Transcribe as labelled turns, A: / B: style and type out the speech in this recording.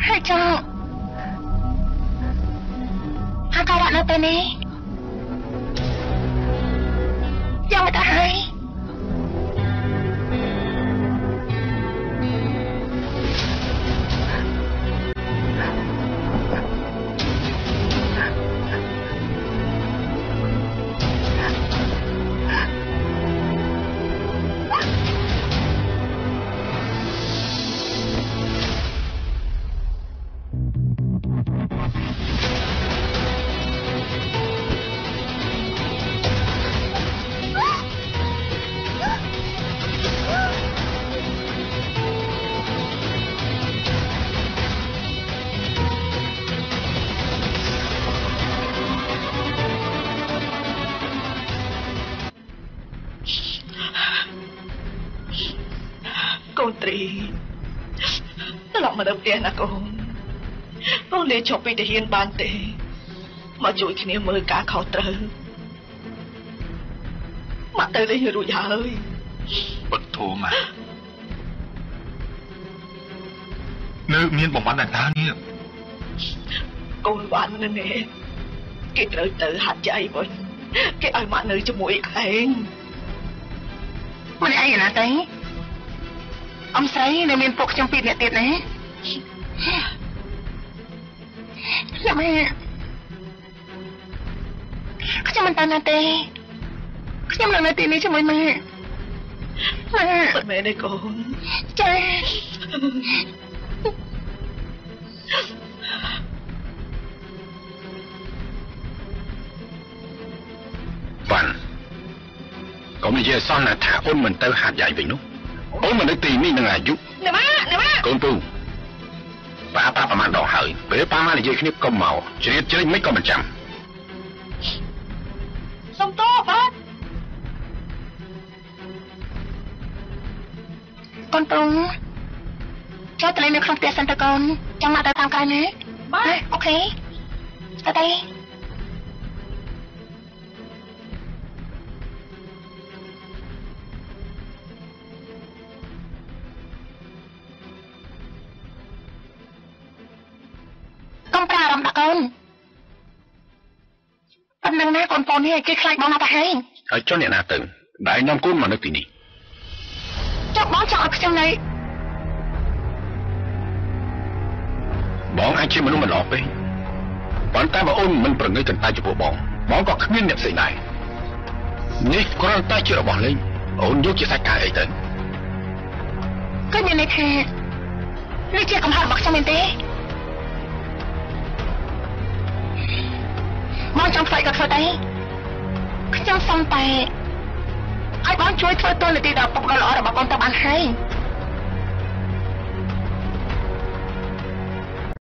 A: ហើយចង់អាការៈនៅពេលនេះយ៉ាងមិនទៅហើយកូនត្រីត្រឡប់មកដល់ផ្ទះណាកូនលេចប់ពីទាហានបានទេមកជួយគ្នាមើលការខុសត្រូវមកទៅលេងរួចហើយបទធូមកនៅមានបំបានដល់នេះកូនបាននៅនេះគេត្រូវទៅហាត់ចៃវិញគេឲ្យមកនៅជាមួយឯងមិនអីណាទេអ៊ំស្រីនៅមានពួកខ្ញុំពីរនាក់ទៀតណាយ៉ាម៉ែខ្ញុំមិនតាន់ណាទេខ្ញុំនៅទីនេះជាមួយម៉ែម៉ែនេះកូនចាបានកុំនិយាយសោះណាថាអូនមិនទៅហាត់យាយវិញនោះអូនមិននៅទីនេះនឹងអាយុណាម៉ាកូនពូប៉ាប្រហែលដងហើយពេលប៉ាមកនិយាយគ្នាកុំមកជ្រៀតជ្រែងមិនក៏មិនចាំសុំតបបាទកូនប្រុងចូលទៅលេងនៅក្នុងផ្ទះសិនទៅកូនចង់មកទៅតាមក្រោយណាបាទអូខេទៅកុំប្រារម្ភដល់កូនប៉ុណ្ណឹងណាកូនប្អូននេះគេខ្លាចបងណាស់ទៅហើយចុះអ្នកណាទៅដែលនាំកូនមកនៅទីនេះចុះបងចង់ឲ្យខ្ញុំនៅបងអាចជាមនុស្សមិនល្អពេកប៉ុន្តែបើអូនមិនប្រងើយកន្តើយចំពោះបងក៏គ្មានអ្នកផ្សេងដែរនេះគ្រាន់តែជារបស់លេងអូនយកជាសាច់ការអីទៅគឺមានន័យថានេះជាកំហុសរបស់ខ្ញុំមែនទេបងចង់ខ្លាចក៏ធ្វើដែរខ្ញុំសុំតែឲ្យបងជួយធ្វើតួនាទីដល់ពុកដ៏ល្អរបស់បងទៅបានហើយ